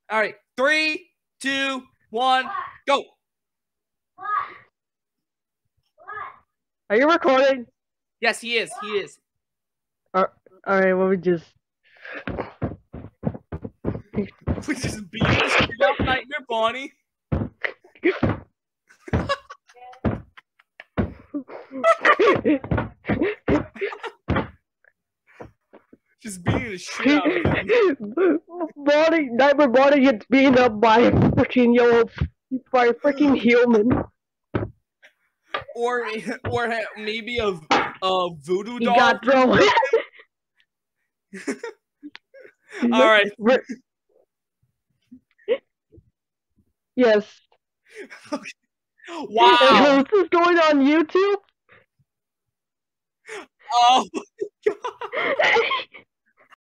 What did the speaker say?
All right, 3, 2, 1, go. Are you recording? Yes, he is. He is. Alright, let me just. We just beat the shit out Nightmare Bonnie. Just beating the shit out of him. Nightmare Bonnie gets beaten up by a freaking human. Or maybe a voodoo He doll. got thrown. All right. Yes. Wow. Is this going on YouTube? Oh my god.